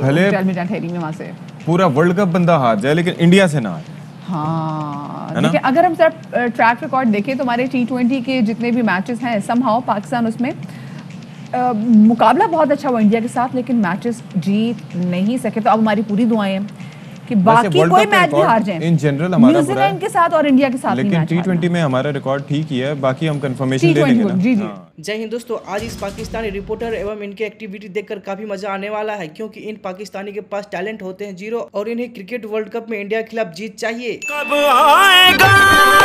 भले ठहरी में वहाँ से पूरा वर्ल्ड कप बंदा हार जाए लेकिन इंडिया से ना हारे। हाँ, देखिए अगर हम सिर्फ ट्रैक रिकॉर्ड देखें तो हमारे T20 के जितने भी मैचेस हैं समहाउ पाकिस्तान उसमें मुकाबला बहुत अच्छा हुआ इंडिया के साथ, लेकिन मैचेस जीत नहीं सके। तो अब हमारी पूरी दुआएं हैं कि बाकी कोई मैच भी हार जाए, इन जनरल हमारा न्यूजीलैंड के साथ और इंडिया के साथ, लेकिन T20 में हमारा रिकॉर्ड ठीक ही है, बाकी हम कंफर्मेशन ले लेंगे ना। जी जी। जय हिंद दोस्तों, आज इस पाकिस्तानी रिपोर्टर एवं इनके एक्टिविटी देखकर काफी मजा आने वाला है, क्योंकि इन पाकिस्तानी के पास टैलेंट होते हैं जीरो और इन्हें क्रिकेट वर्ल्ड कप में इंडिया के खिलाफ जीत चाहिए। कब आएगा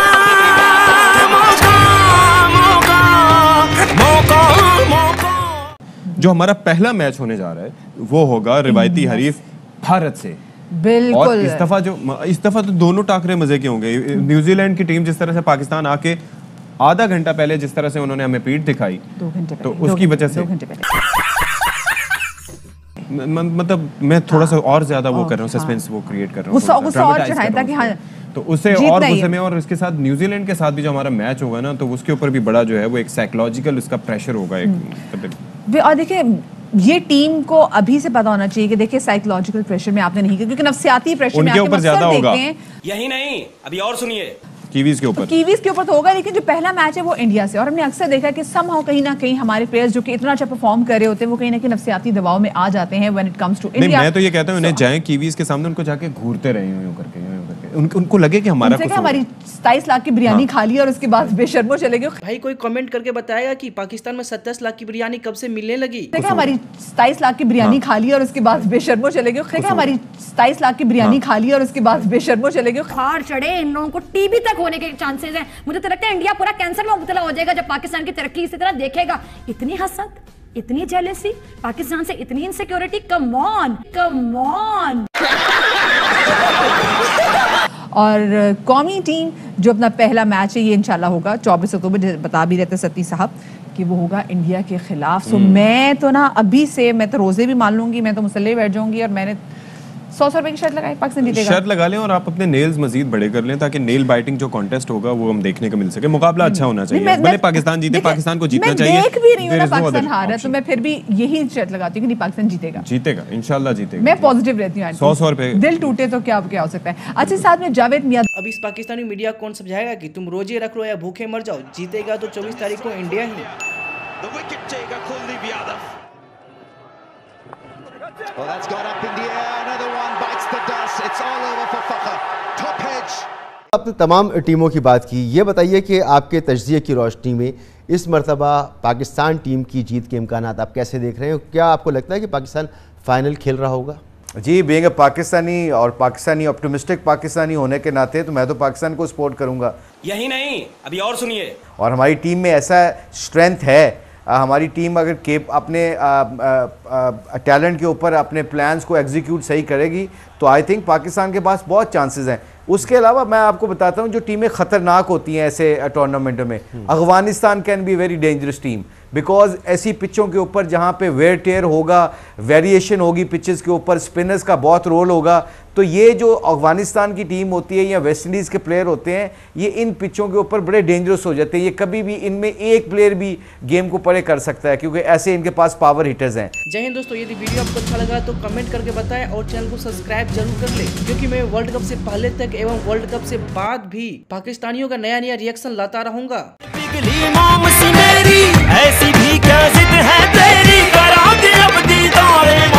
मौका। जो हमारा पहला मैच होने जा रहा है वो होगा रिवायती हरीफ भारत से। बिल्कुल। और इस दफा तो दोनों टाकरे मजे के होंगे। न्यूजीलैंड की टीम जिस तरह से पाकिस्तान आके आधा घंटा पहले जिस तरह से उन्होंने हमें पीठ दिखाई, 2 घंटे तो उसकी वजह से मतलब मैं थोड़ा सा और ज्यादा वो कर रहा हूँ, सस्पेंस वो क्रिएट कर रहा हूँ, गुस्सा और चढ़ाए ताकि हाँ तो उससे और गुस्से में। और इसके साथ न्यूजीलैंड के साथ भी जो हमारा मैच होगा ना, तो उसके ऊपर भी बड़ा जो है वो एक साइकोलॉजिकल उसका प्रेशर होगा एक। और देखिए ये टीम को अभी से पता होना चाहिए कि देखिए साइकोलॉजिकल प्रेशर में आपने नहीं किया, क्योंकि नफसियाती प्रेशर में उनके ऊपर ज्यादा होगा। यही नहीं, अभी और सुनिए, कीवीज के ऊपर तो होगा, लेकिन जो पहला मैच है वो इंडिया से। और हमने अक्सर देखा कि समहाउ कहीं ना कहीं हमारे प्लेयर्स जो कि इतना अच्छा परफॉर्म कर रहे होते हैं वो कहीं ना कहीं नफसियाती दबाव में आ जाते हैं when it comes to India. मैं तो ये कहता हूं उन्हें जाएं कीवीज के सामने, उनको जाके घूरते रहे यूं करके उनको लगे कि हमारा कुछ हमारी 27 लाख की बिरयानी खा ली और उसके बाद बेशर्मो चले गए। भाई कोई कमेंट करके बताएगा कि पाकिस्तान में 27 लाख की बिरयानी कब से मिलने लगी? हमारी 27 लाख की बिरयानी खा ली और उसके बाद बेशर्मो चले गए। हमारी 27 लाख की बिरयानी खा ली और उसके बाद बेशर्मो चले गए। खार चढ़े इन लोगों को टीबी तक होने के चांसेस हैं। मुझे तो लगता है इंडिया पूरा कैंसर में मुब्तला हो जाएगा जब पाकिस्तान की तरक्की इसी तरह देखेगा। इतनी हसद, इतनी जेलसी, पाकिस्तान से इतनी इनसिक्योरिटी, कम ऑन। और कौमी टीम जो अपना पहला मैच है ये इंशाल्लाह होगा 24 अक्टूबर, बता भी रहते सती साहब कि वो होगा इंडिया के खिलाफ। सो मैं तो ना अभी से मैं तो रोजे भी मान लूंगी, मैं तो मुसल्ले बैठ जाऊंगी और मैंने 100 रुपए की शर्त लगाई, पाकिस्तान जीतेगा। शर्त लगा लें और आप अपने नेल्स मजीद बड़े कर लें ताकि नेल बाइटिंग जो कॉन्टेस्ट होगा वो हम देखने को मिल सके। मुकाबला अच्छा होना चाहिए, भले पाकिस्तान जीते, पाकिस्तान को जीतना चाहिए। मैं देख भी रही हूं ना पाकिस्तान हार है, तो मैं फिर भी यही शर्त लगाती हूं कि नहीं, पाकिस्तान जीतेगा इंशाल्लाह जीतेगा। मैं पॉजिटिव रहती हूं। 100 रुपए दिल टूटे तो क्या हो सकता है। अच्छा, साथ में जावेद मियां। अब इस पाकिस्तानी मीडिया कौन समझाएगा कि तुम रोजे रख लो या भूखे मर जाओ, जीतेगा तो 24 तारीख को इंडिया ही। Well, that's gone up in the air. Another one bites the dust. It's all over for Fakhr. Top edge. आपने तमाम टीमों की बात की, ये बताइए कि आपके तजज़िये की रोशनी में इस मरतबा पाकिस्तान टीम की जीत के इम्कानात आप कैसे देख रहे हैं? क्या आपको लगता है कि पाकिस्तान फाइनल खेल रहा होगा? जी, बीइंग अ पाकिस्तानी और पाकिस्तानी ऑप्टिमिस्टिक पाकिस्तानी होने के नाते तो मैं तो पाकिस्तान को सपोर्ट करूंगा। यही नहीं, अभी और सुनिए, और हमारी टीम में ऐसा स्ट्रेंथ है, हमारी टीम अगर अपने टैलेंट के ऊपर अपने प्लान्स को एग्जीक्यूट सही करेगी तो आई थिंक पाकिस्तान के पास बहुत चांसेस हैं। उसके अलावा मैं आपको बताता हूं जो टीमें ख़तरनाक होती हैं ऐसे टूर्नामेंट में, Afghanistan can be very dangerous team because ऐसी पिचों के ऊपर जहां पे वेयर टेयर होगा, वेरिएशन होगी पिचेस के ऊपर, स्पिनर्स का बहुत रोल होगा, तो ये जो अफगानिस्तान की टीम होती है या वेस्ट इंडीज़ के प्लेयर होते हैं ये इन पिचों के ऊपर बड़े डेंजरस हो जाते हैं। ये कभी भी इनमें एक प्लेयर भी गेम को परे कर सकता है क्योंकि ऐसे इनके पास पावर हिटर्स हैं। जय हिंद दोस्तों, यदि वीडियो आपको अच्छा लगा तो कमेंट करके बताएं और चैनल को सब्सक्राइब जरूर कर ले, क्योंकि मैं वर्ल्ड कप से पहले तक एवं वर्ल्ड कप से बाद भी पाकिस्तानियों का नया रिएक्शन लाता रहूंगा। ऐसी भी क्या जिद है तेरी, करा दे अब दीदार।